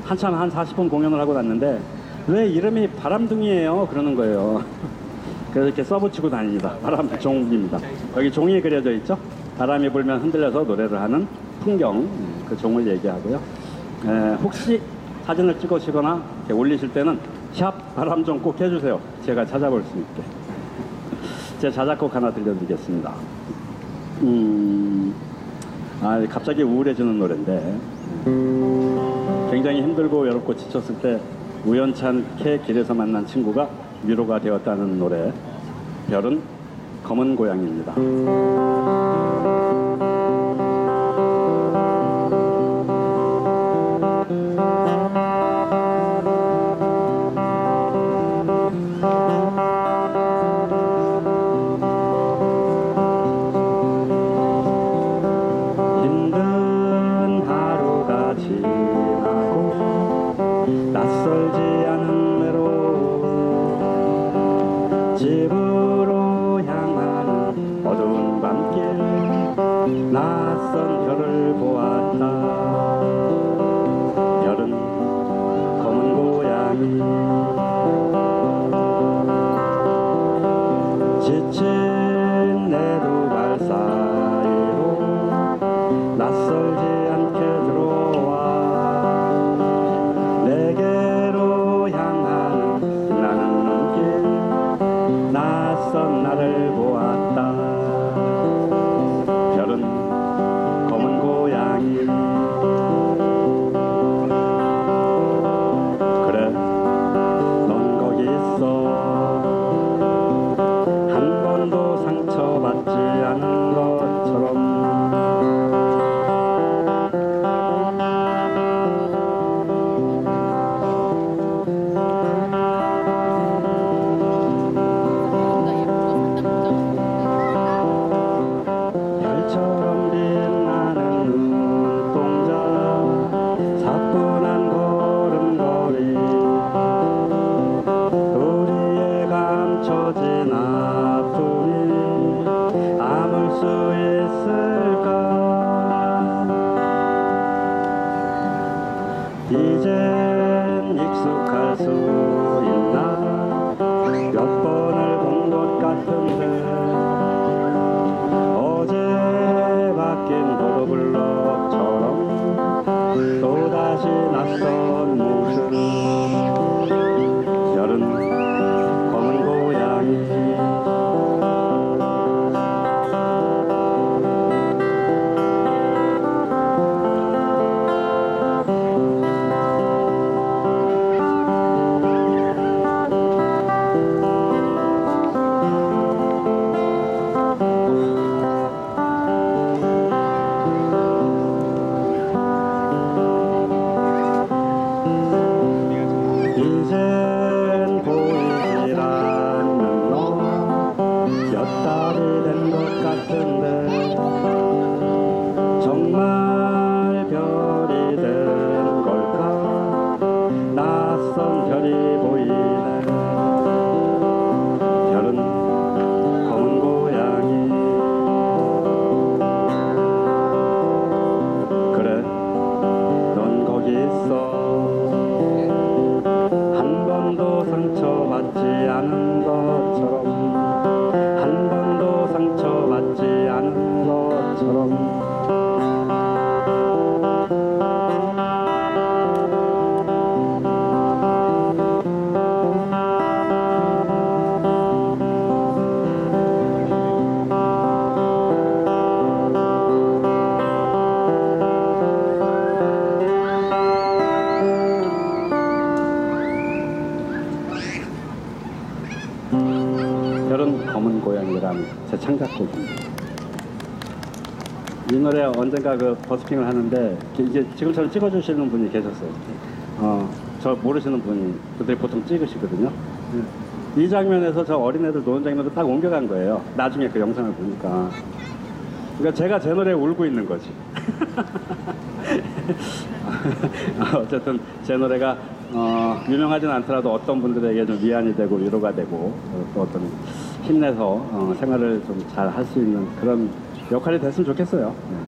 한참 한 40분 공연을 하고 났는데 왜 이름이 바람둥이에요? 그러는 거예요. 그래서 이렇게 써붙이고 다닙니다. 바람종입니다. 여기 종이 그려져 있죠? 바람이 불면 흔들려서 노래를 하는 풍경, 그 종을 얘기하고요. 혹시 사진을 찍으시거나 이렇게 올리실 때는 샵 바람종 꼭 해주세요. 제가 찾아볼 수 있게. 제 자작곡 하나 들려드리겠습니다. 갑자기 우울해지는 노래인데 굉장히 힘들고 외롭고 지쳤을 때 우연찮게 길에서 만난 친구가 위로가 되었다는 노래, 별은 검은 고양이입니다. 힘든 하루가 지나고 낯설지 않은 외로움, 집으로 향하는 어두운 밤길, 낯선 별을 보았다. 별은 검은 고양이, 지친 내 두 발 사이로 낯설지 않게 들어와 내게로 향하는 나는 눈길, 낯선 나를 보았다. 별은 검은 고양이, 그래 넌 거기 있어. 한 번도 상처받지 않은 것처럼. 별처럼 빛나는 눈동자, 사뿐한 걸음걸이, 우리의 감춰진 아픔이 아물 수 있을까. 이젠 익숙할 수 있나. 몇 번을 본 것 같은데 어제 바뀐 보도블럭처럼 또다시 낯선 모습. 별은 검은 고양이, 이젠 보이질 않는 너, 몇 달이 된 것 같은데 정말 별이 된 걸까. 낯선 별이 보이네. 별은 검은 고양이, 그래 넌 거기 있어. 한 번도 상처받지 않은 것처럼, 한 번도 상처받지 않은 것처럼. 별은 검은 고양이라는 제 창작곡입니다. 이 노래 언젠가 그 버스킹을 하는데 이제 지금처럼 찍어주시는 분이 계셨어요. 저 모르시는 분이 그들이 보통 찍으시거든요. 이 장면에서 저 어린애들 노는 장면으로 딱 옮겨간 거예요. 나중에 그 영상을 보니까. 그러니까 제가 제 노래에 울고 있는 거지. 어쨌든 제 노래가 유명하진 않더라도 어떤 분들에게 좀 위안이 되고 위로가 되고 또 어떤 힘내서 생활을 좀 잘 할 수 있는 그런 역할이 됐으면 좋겠어요.